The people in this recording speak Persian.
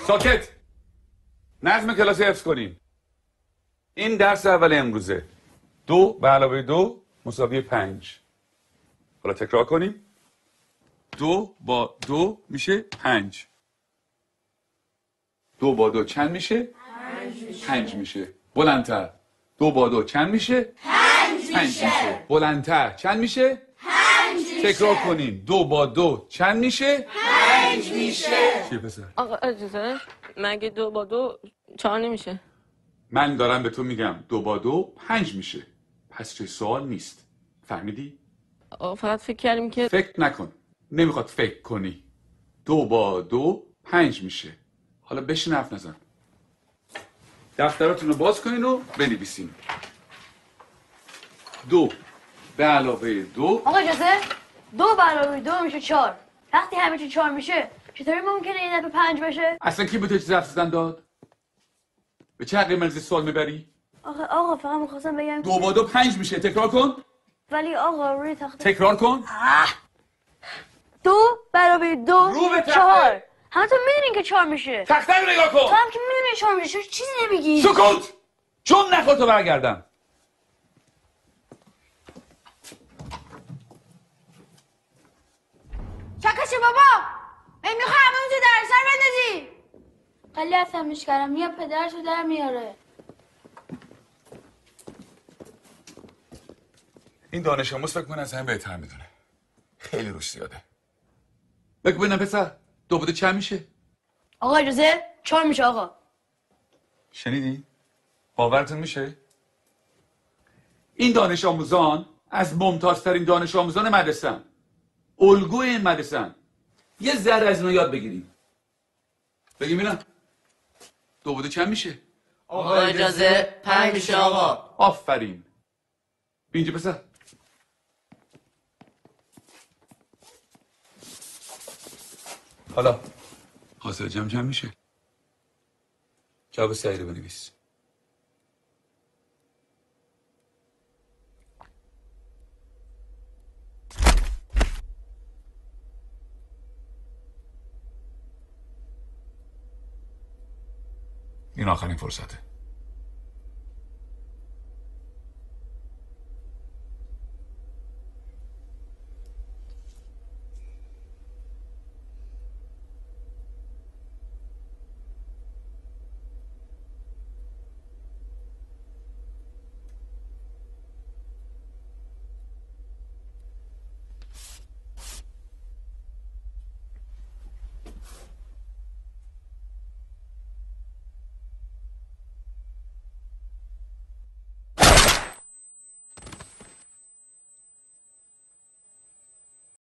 ساکت. نظم کلاسی حفظ کنیم. این درس اول امروزه. 2 به علاوه 2 مساوی 5. حالا تکرار کنیم. 2 با 2 میشه 5. 2 با 2 چند میشه؟ 5 میشه. بلندتر. 2 با 2 چند میشه؟ 5 میشه. بلندتر. چند میشه؟ 5 میشه. تکرار کنیم. 2 با 2 چند میشه؟ 5 میشه. چیه پسر؟ آقا اجازه مگه 2 با 2 4 نمیشه؟ من دارم به تو میگم 2 با 2 5 میشه. پس چه سوال نیست. فهمیدی؟ آقا فقط فکر کردیم که فکر نکن. نمیخواد فکر کنی. 2 با 2 5 میشه. حالا بشین حرف نزن. دفتراتون رو باز کنین و بنویسین. 2 به علاوه 2. آقا اجازه 2 به علاوه 2 میشه 4. وقتی همه چی 4 میشه چطوری ممکنه این دفعه 5 بشه؟ اصلا کی به تو چیز حرف زدن داد؟ به چه حقی مرزی سوال میبری؟ آقا فقط میخواستم بگم 2 با 2 5 میشه. تکرار کن. ولی آقا روی تخته تکرار کن. 2 به علاوه 2 رو به تخته. 4. همتون میدونین که 4 میشه. تخته رو نگاه تو کن. هم که میدونین 4 میشه چرا چیزی نمیگی؟ سکوت. چون نخواد تو برگردم. شکشه بابا میخوای همه اونجا در سر بندازی. خیلی عصبیش کردم یا پدرشو در میاره. این دانش آموز فکر کنه از همه بهتر میدونه. خیلی روش زیاده. بگو ببینم پسر 2 با 2 چند میشه؟ آقا اجازه 4 میشه آقا. شنیدی؟ باورتون میشه؟ این دانش آموزان از ممتازترین دانش آموزان مدرسه‌ان. الگوی این مدرسه‌ان. یه ذره از اینا یاد بگیریم. بگیم ببینم 2 با 2 چند میشه؟ آقا اجازه 5 میشه آقا. آفرین. بیا اینجا پسر. حالا حاصل جمع چند میشه؟ جواب صحیح رو بنویس. این آخرین فرصته.